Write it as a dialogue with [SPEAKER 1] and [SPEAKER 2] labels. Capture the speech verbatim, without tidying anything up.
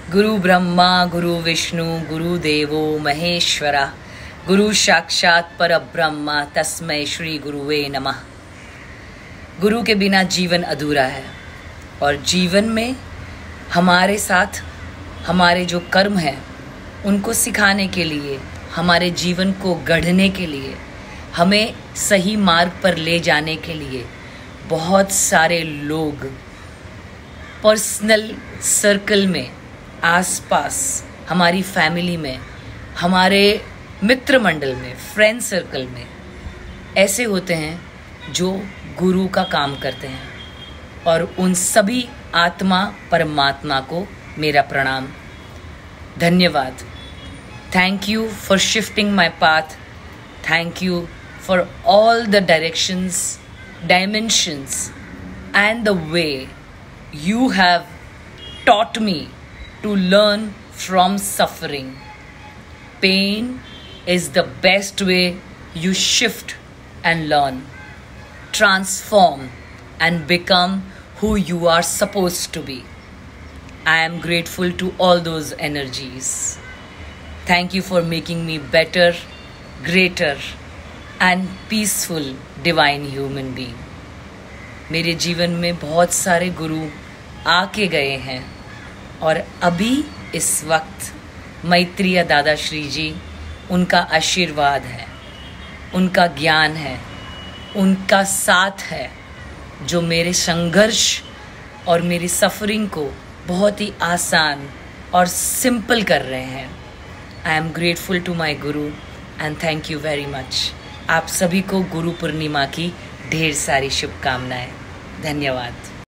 [SPEAKER 1] गुरु ब्रह्मा गुरु विष्णु गुरु देवो महेश्वरा गुरु साक्षात परब्रह्मा तस्मै श्री गुरुवे नमः। गुरु के बिना जीवन अधूरा है और जीवन में हमारे साथ हमारे जो कर्म हैं उनको सिखाने के लिए, हमारे जीवन को गढ़ने के लिए, हमें सही मार्ग पर ले जाने के लिए बहुत सारे लोग पर्सनल सर्कल में, आसपास, हमारी फैमिली में, हमारे मित्र मंडल में, फ्रेंड सर्कल में ऐसे होते हैं जो गुरु का काम करते हैं। और उन सभी आत्मा परमात्मा को मेरा प्रणाम, धन्यवाद। Thank you for shifting my path. Thank you for all the directions, dimensions and the way you have taught me to learn from suffering. Pain is the best way you shift and learn, transform and become who you are supposed to be. I am grateful to all those energies. Thank you for making me better, greater and peaceful divine human being. मेरे जीवन में बहुत सारे गुरु आके गए हैं और अभी इस वक्त मैत्रेय दादा श्री जी, उनका आशीर्वाद है, उनका ज्ञान है, उनका साथ है जो मेरे संघर्ष और मेरी सफरिंग को बहुत ही आसान और सिंपल कर रहे हैं। I am grateful to my guru and thank you very much. आप सभी को गुरु पूर्णिमा की ढेर सारी शुभकामनाएं। धन्यवाद।